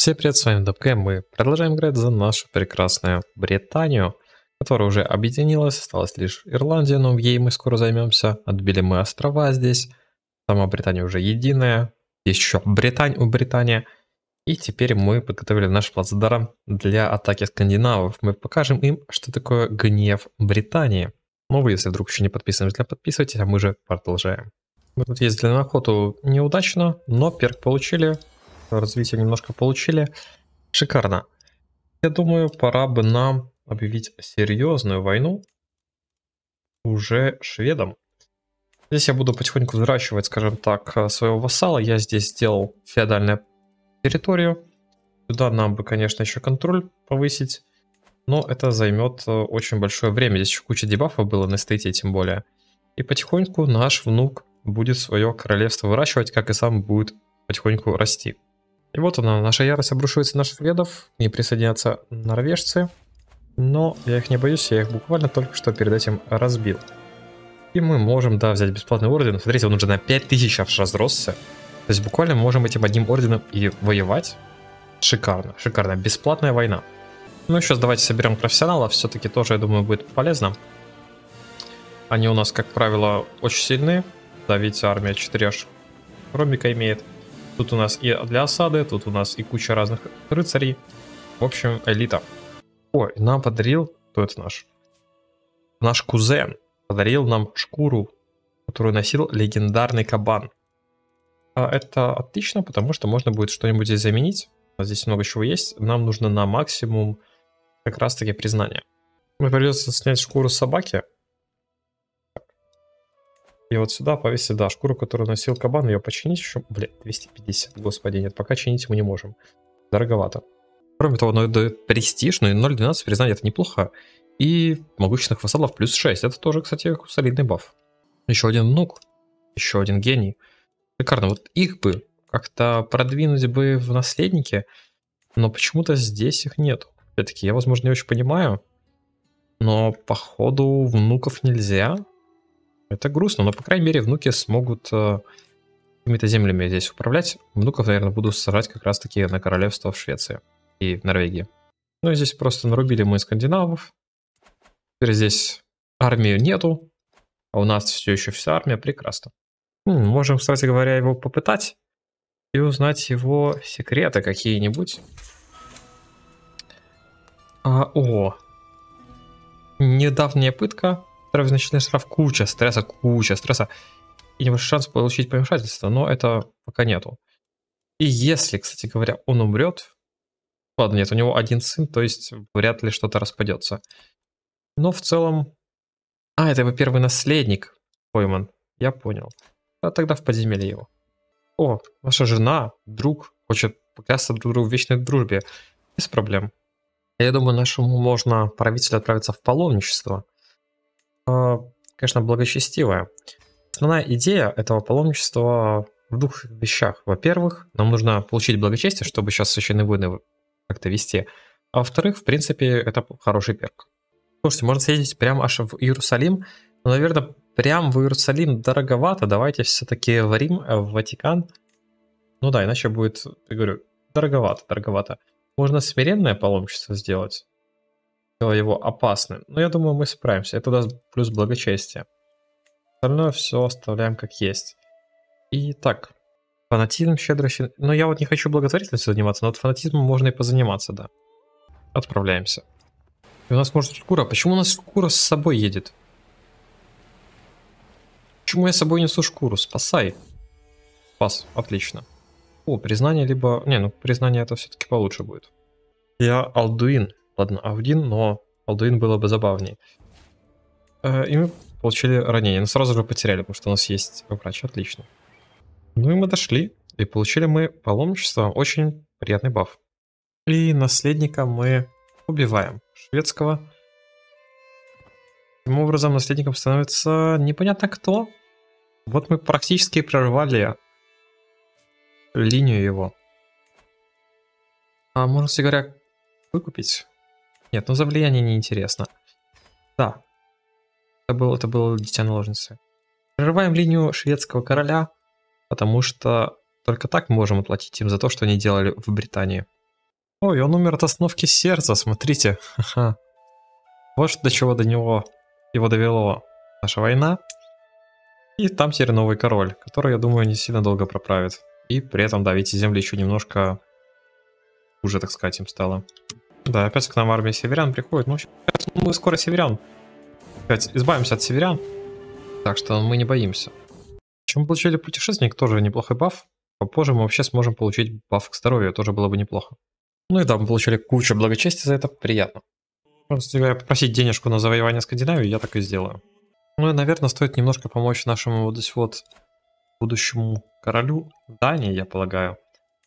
Всем привет, с вами ДПК. Мы продолжаем играть за нашу прекрасную Британию, которая уже объединилась, осталась лишь Ирландия, но ей мы скоро займемся. Отбили мы острова здесь, сама Британия уже единая, есть еще Британия. И теперь мы подготовили наш плацдарм для атаки скандинавов. Мы покажем им, что такое гнев Британии. Но вы, если вдруг еще не подписаны, подписывайтесь, а мы же продолжаем. Мы тут ездили на охоту неудачно, но перк получили. Развитие немножко получили. Шикарно. Я думаю, пора бы нам объявить серьезную войну уже шведам. Здесь я буду потихоньку взращивать, скажем так, своего вассала. Я здесь сделал феодальную территорию. Сюда нам бы, конечно, еще контроль повысить. Но это займет очень большое время. Здесь еще куча дебафов было на эстете, тем более. И потихоньку наш внук будет свое королевство выращивать, как и сам будет потихоньку расти. И вот она, наша ярость обрушивается на шведов, к ней присоединятся норвежцы, но я их не боюсь, я их буквально только что перед этим разбил. И мы можем, да, взять бесплатный орден. Смотрите, он уже на 5000 аж разросся. То есть буквально можем этим одним орденом и воевать. Шикарно, шикарно, бесплатная война. Ну и сейчас давайте соберем профессионалов, все-таки тоже, я думаю, будет полезно. Они у нас, как правило, очень сильные. Да, видите, армия 4 аж ромбика имеет. Тут у нас и для осады, тут у нас и куча разных рыцарей. В общем, элита. Ой, нам подарил, кто это наш? Наш кузен подарил нам шкуру, которую носил легендарный кабан. А это отлично, потому что можно будет что-нибудь здесь заменить. Здесь много чего есть. Нам нужно на максимум как раз таки признание. Мне придется снять шкуру собаки. И вот сюда повесить, да, шкуру, которую носил кабан, ее починить еще, блин, 250, господи, нет, пока чинить мы не можем. Дороговато. Кроме того, оно дает престиж, но и 0.12 признание, это неплохо. И могущественных вассалов плюс 6, это тоже, кстати, солидный баф. Еще один внук, еще один гений. Шикарно, вот их бы как-то продвинуть бы в наследники, но почему-то здесь их нет. Опять-таки, я, возможно, не очень понимаю, но походу внуков нельзя. Это грустно, но, по крайней мере, внуки смогут какими-то землями здесь управлять. Внуков, наверное, буду сажать как раз-таки на королевство в Швеции и в Норвегии. Ну и здесь просто нарубили мы скандинавов. Теперь здесь армию нету, а у нас все еще вся армия. Прекрасно. Можем, кстати говоря, его попытать и узнать его секреты какие-нибудь. Недавняя пытка. Значительный штраф, куча стресса. И небольшой шанс получить помешательство, но это пока нету. И если, кстати говоря, он умрет... Ладно, нет, у него один сын, то есть вряд ли что-то распадется. Но в целом... это его первый наследник пойман. Я понял. А тогда в подземелье его. О, ваша жена, друг, хочет поклясться друг другу в вечной дружбе. Без проблем. Я думаю, нашему можно правителю отправиться в паломничество. Конечно, благочестивая. Основная идея этого паломничества в двух вещах. Во-первых, нам нужно получить благочестие, чтобы сейчас священные войны как-то вести. А во-вторых, в принципе, это хороший перк. Слушайте, можно съездить прямо аж в Иерусалим. Но, наверное, прям в Иерусалим дороговато. Давайте все-таки в Рим, в Ватикан. Ну да, иначе будет, я говорю, дороговато. Можно смиренное паломничество сделать. Его опасным. Но я думаю, мы справимся. Это даст плюс благочестие. Остальное все оставляем как есть. И так. Фанатизм, щедрость. Но я вот не хочу благотворительностью заниматься, но вот фанатизмом можно и позаниматься, да. Отправляемся. И у нас может шкура. Почему у нас шкура с собой едет? Почему я с собой несу шкуру? Спасай. Спас. Отлично. О, признание либо... Не, ну признание это все-таки получше будет. Я Алдуин. Ладно, Авдин, но Алдуин было бы забавнее. И мы получили ранение, но сразу же потеряли, потому что у нас есть врач, отлично. Ну и мы дошли, и получили мы паломничество, очень приятный баф. И наследника мы убиваем, шведского. Таким образом, наследником становится непонятно кто. Вот мы практически прорвали линию его. А можно, кстати говоря, выкупить... Нет, ну за влияние неинтересно. Да. Это было дитя наложницы. Прерываем линию шведского короля, потому что только так мы можем оплатить им за то, что они делали в Британии. Ой, он умер от остановки сердца, смотрите. Ха-ха. Вот до чего до него его довело наша война. И там теперь новый король, который, я думаю, не сильно долго проправит. И при этом, да, видите, земли еще немножко хуже, так сказать, им стало. Да, опять к нам армия северян приходит. Ну, сейчас мы скоро северян. Опять избавимся от северян. Так что мы не боимся. Чем мы получили путешественник, тоже неплохой баф. Попозже мы вообще сможем получить баф к здоровью, тоже было бы неплохо. Ну и да, мы получили кучу благочестия за это, приятно. Просто тебя попросить денежку на завоевание Скандинавии, я так и сделаю. Ну и, наверное, стоит немножко помочь нашему вот здесь вот будущему королю Дании, я полагаю.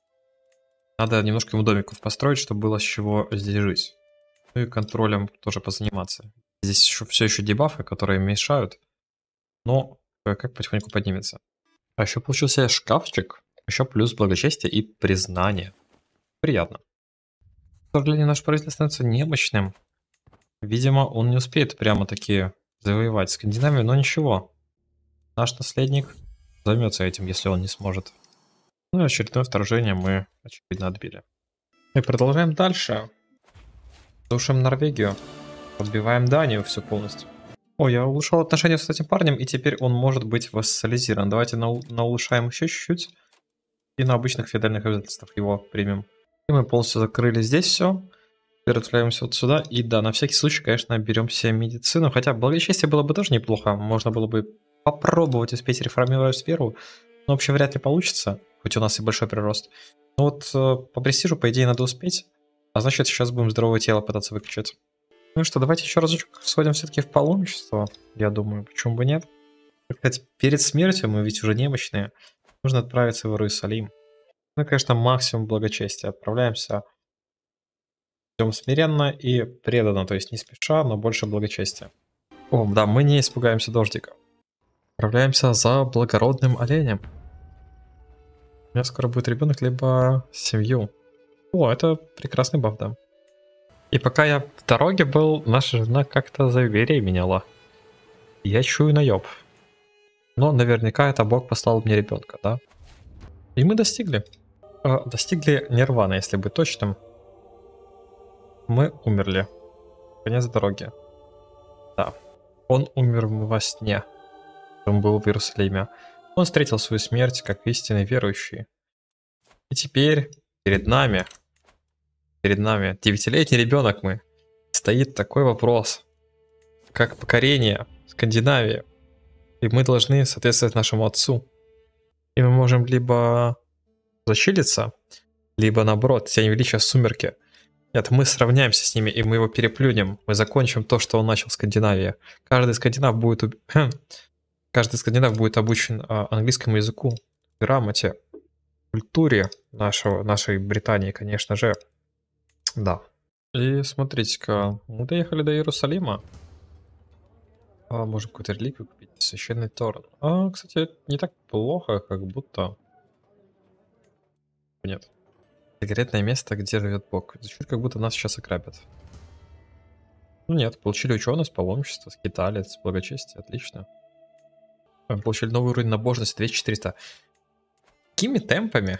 Надо немножко ему домиков построить, чтобы было с чего здесь жить. Ну и контролем тоже позаниматься. Здесь еще все еще дебафы, которые мешают, но как потихоньку поднимется. А еще получился шкафчик, еще плюс благочестие и признание. Приятно. К сожалению, наш правитель становится немощным. Видимо, он не успеет прямо-таки завоевать Скандинавию, но ничего. Наш наследник займется этим, если он не сможет. Ну и очередное вторжение мы, очевидно, отбили. И продолжаем дальше. Душим Норвегию. Подбиваем Данию все полностью. О, я улучшил отношения с этим парнем, и теперь он может быть вассализирован. Давайте наулучшаем еще чуть-чуть. И на обычных феодальных обязательствах его примем. И мы полностью закрыли здесь все. Теперь отправляемся вот сюда. И да, на всякий случай, конечно, берем себе медицину. Хотя благочестие было бы тоже неплохо. Можно было бы попробовать успеть реформировать сферу. Но вообще вряд ли получится. Хоть у нас и большой прирост. Но вот по престижу, по идее, надо успеть. А значит, сейчас будем здоровое тело пытаться выкачать. Ну что, давайте еще разочек сходим все-таки в паломничество. Я думаю, почему бы нет. Кстати, перед смертью мы ведь уже немощные. Нужно отправиться в Иерусалим. Ну, конечно, максимум благочестия. Отправляемся. Идем смиренно и преданно, то есть не спеша, но больше благочестия. О, да, мы не испугаемся дождика. Отправляемся за благородным оленем. У меня скоро будет ребенок, либо семью. О, это прекрасный баф, да. И пока я в дороге был, наша жена как-то забеременела. Я чую наеб. Но наверняка это Бог послал мне ребенка, да? И мы достигли. Достигли нирваны, если быть точным. Мы умерли. Конец дороги. Да. Он умер во сне. Он был в Иерусалиме. Он встретил свою смерть как истинный верующий. И теперь перед нами, 9-летний ребенок мы, стоит такой вопрос, как покорение Скандинавии. И мы должны соответствовать нашему отцу. И мы можем либо зачилиться, либо наоборот, тень величия сумерки. Нет, мы сравняемся с ними, и мы его переплюнем. Мы закончим то, что он начал в Скандинавии. Каждый скандинав будет обучен английскому языку, грамоте, культуре нашей Британии, конечно же. Да. И смотрите-ка, мы доехали до Иерусалима. Можем какую-то реликвию купить. Священный Торн. Кстати, не так плохо, как будто. Нет. Секретное место, где живет Бог. Звучит, как будто нас сейчас ограбят. Ну нет, получили ученость, паломничество, скиталец, благочестие. Отлично. Получили новый уровень набожности 2400. Какими темпами?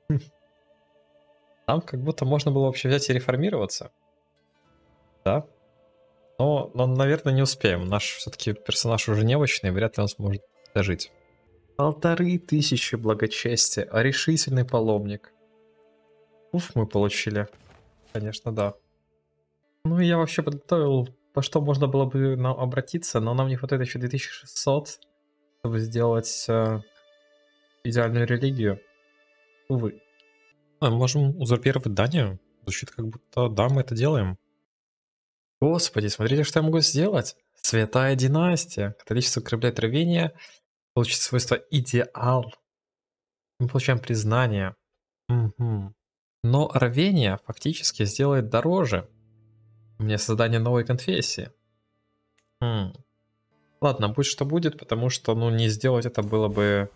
Там как будто можно было вообще взять и реформироваться. Да? Но наверное, не успеем. Наш все-таки персонаж уже немощный, вряд ли он сможет дожить. 1500 благочестия, а решительный паломник. Уф, мы получили. Конечно, да. Ну, я вообще подготовил, по что можно было бы нам обратиться, но нам не хватает еще 2600, чтобы сделать идеальную религию. Увы. Мы можем узурпировать Данию. Звучит как будто, да, мы это делаем. Господи, смотрите, что я могу сделать. Святая династия. Католичество укрепляет рвение, получит свойство идеал. Мы получаем признание. Угу. Но рвение фактически сделает дороже мне создание новой конфессии. Ладно, будь что будет, потому что, ну, не сделать это было бы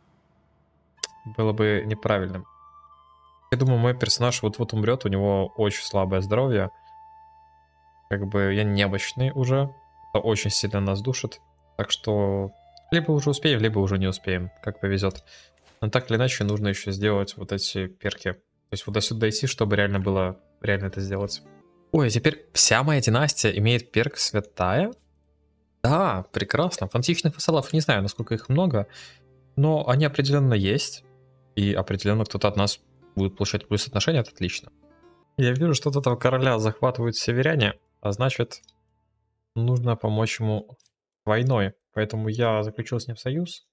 неправильным. Я думаю, мой персонаж вот-вот умрет, у него очень слабое здоровье. Как бы я немощный уже. Это очень сильно нас душит. Так что либо уже успеем, либо уже не успеем, как повезет. Но так или иначе нужно еще сделать вот эти перки есть вот до сюда дойти, чтобы реально было реально это сделать. Ой, а теперь вся моя династия имеет перк святая? Да, прекрасно. Фантичных вассалов не знаю, насколько их много, но они определенно есть. И определенно кто-то от нас будет получать плюс отношения, это отлично. Я вижу, что от этого короля захватывают северяне, а значит, нужно помочь ему войной. Поэтому я заключил с ним союз.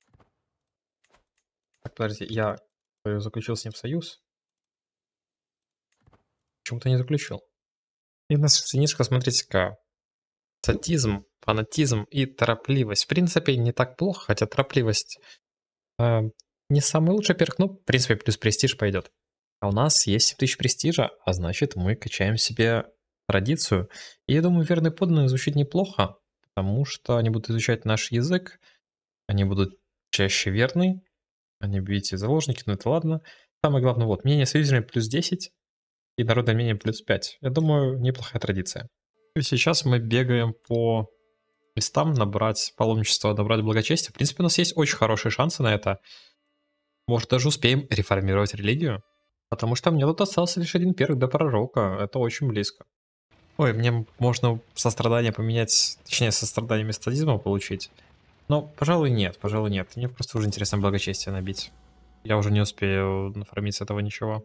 Так, подождите, я заключил с ним союз. Почему-то не заключил. И наша синишка, смотрите-ка. Садизм, фанатизм и торопливость. В принципе, не так плохо, хотя торопливость не самый лучший перк, но, в принципе, плюс престиж пойдет. А у нас есть 7000 престижа, а значит, мы качаем себе традицию. И я думаю, верные подданные звучит неплохо, потому что они будут изучать наш язык, они будут чаще верны, они, видите, заложники, но это ладно. Самое главное, вот, мнение союзниками плюс 10 и народное мнение плюс 5. Я думаю, неплохая традиция. И сейчас мы бегаем по местам, набрать паломничество, набрать благочестие. В принципе, у нас есть очень хорошие шансы на это. Может, даже успеем реформировать религию. Потому что мне тут остался лишь один перк до пророка. Это очень близко. Ой, мне можно сострадание поменять, точнее, сострадание вместо садизма получить. Но, пожалуй, нет, пожалуй, нет. Мне просто уже интересно благочестие набить. Я уже не успею нафармить с этого ничего.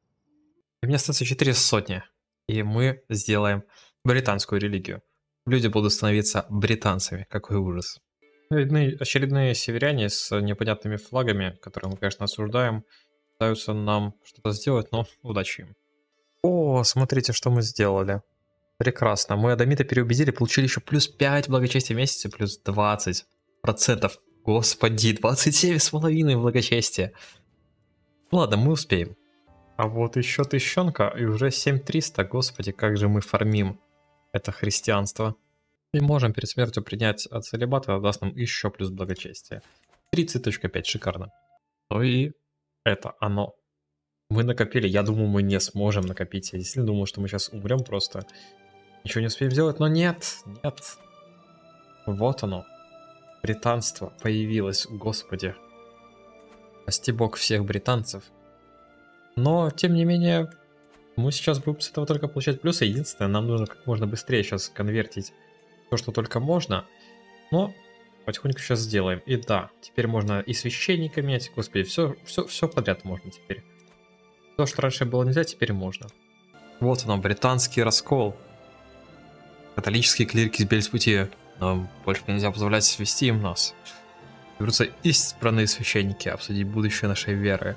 И мне остается 4 сотни. И мы сделаем британскую религию. Люди будут становиться британцами. Какой ужас. Очередные северяне с непонятными флагами, которые мы, конечно, осуждаем, пытаются нам что-то сделать, но удачи им. О, смотрите, что мы сделали. Прекрасно. Мы Адамита переубедили, получили еще плюс 5 благочестия в месяц, плюс 20%. Господи, 27,5 благочестия. Ладно, мы успеем. А вот еще тыщенка и уже 7300. Господи, как же мы фармим это христианство. И можем перед смертью принять от целибата, это даст нам еще плюс благочестия. 30.5, шикарно. Ну и это оно. Мы накопили, я думаю, мы не сможем накопить. Я действительно думал, что мы сейчас умрем просто. Ничего не успеем сделать, но нет, нет. Вот оно. Британство появилось, господи. Прости бог всех британцев. Но, тем не менее, мы сейчас будем с этого только получать плюсы. Единственное, нам нужно как можно быстрее сейчас конвертить то, что только можно. Но потихоньку сейчас сделаем. И да, теперь можно и священника иметь. Господи, все подряд можно теперь. То, что раньше было нельзя, теперь можно. Вот оно, британский раскол. Католические клирики сбились с пути. Нам больше нельзя позволять вести им нас. Берутся избранные священники обсудить будущее нашей веры.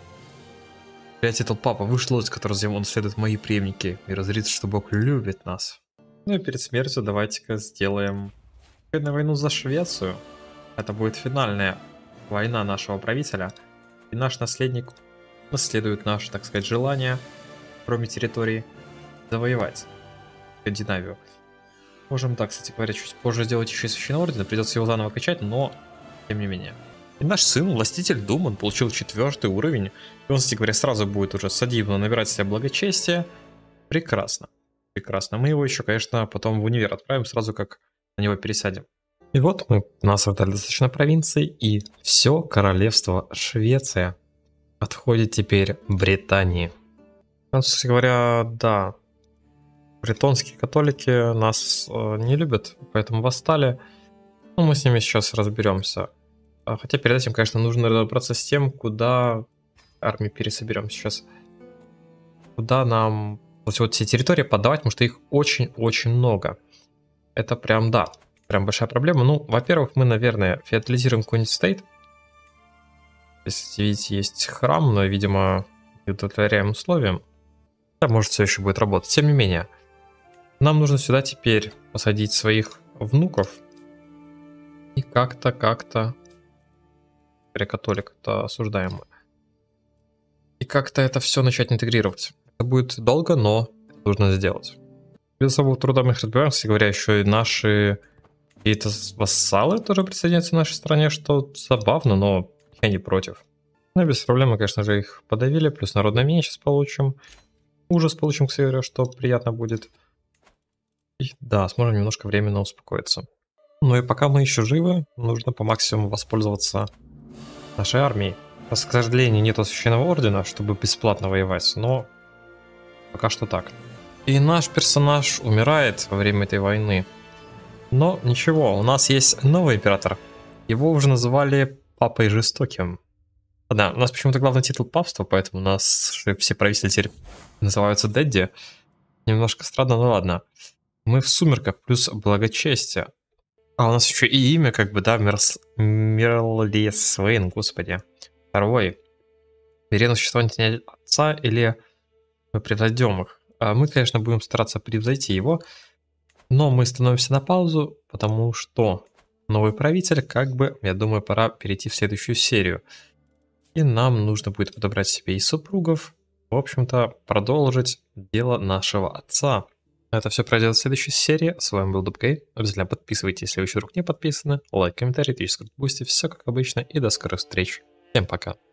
Блять, этот папа вышел, из которого он следует мои преемники, и разрится, что Бог любит нас. Ну и перед смертью давайте-ка сделаем войну за Швецию. Это будет финальная война нашего правителя. И наш наследник наследует наше, так сказать, желание, кроме территории, завоевать Скандинавию. Можем, так, кстати говоря, чуть позже сделать еще и Священный Орден, придется его заново качать, но тем не менее. И наш сын, властитель Дум, он получил 4 уровень, и он, кстати говоря, сразу будет уже садивно набирать себе благочестие. Прекрасно, прекрасно. Мы его еще, конечно, потом в универ отправим, сразу как на него пересядем. И вот мы насаждали достаточно провинций, и все королевство Швеция отходит теперь Британии. Кстати говоря, да, бретонские католики нас не любят, поэтому восстали. Но мы с ними сейчас разберемся. Хотя перед этим, конечно, нужно разобраться с тем, куда армию пересоберем сейчас. Куда нам вот все территории подавать, потому что их очень-очень много. Это прям, да, прям большая проблема. Ну, во-первых, мы, наверное, феодализируем какой-нибудь стейт. Если видите, есть храм, но, видимо, удовлетворяем условиям. Да, может, все еще будет работать. Тем не менее, нам нужно сюда теперь посадить своих внуков. И как-то... Католик-то осуждаем. И как-то это все начать интегрировать. Это будет долго, но нужно сделать. Без особого труда мы их разбираем, кстати говоря, еще и наши какие-то вассалы тоже присоединяются к нашей стране, что забавно, но я не против. Но без проблем мы, конечно же, их подавили, плюс народное мнение сейчас получим. Ужас получим, кстати говоря, что приятно будет. И да, сможем немножко временно успокоиться. Ну и пока мы еще живы, нужно по максимуму воспользоваться нашей армией. К сожалению, нет священного ордена, чтобы бесплатно воевать, но пока что так. И наш персонаж умирает во время этой войны. Но ничего, у нас есть новый император. Его уже называли Папой Жестоким. Да, у нас почему-то главный титул папства, поэтому у нас все правители теперь называются Дэдди. Немножко странно, но ладно. Мы в сумерках плюс благочестие. А у нас еще и имя, как бы, да, Мерлисвейн, господи. Второй. Верено существование отца или мы превзойдем их? Мы, конечно, будем стараться превзойти его, но мы становимся на паузу, потому что новый правитель, как бы, я думаю, пора перейти в следующую серию. И нам нужно будет подобрать себе и супругов, в общем-то, продолжить дело нашего отца. Это все пройдет в следующей серии. С вами был Дубгей. Обязательно подписывайтесь, если вы еще вдруг не подписаны. Лайк, комментарий, тысяча бусти, все как обычно. И до скорых встреч. Всем пока.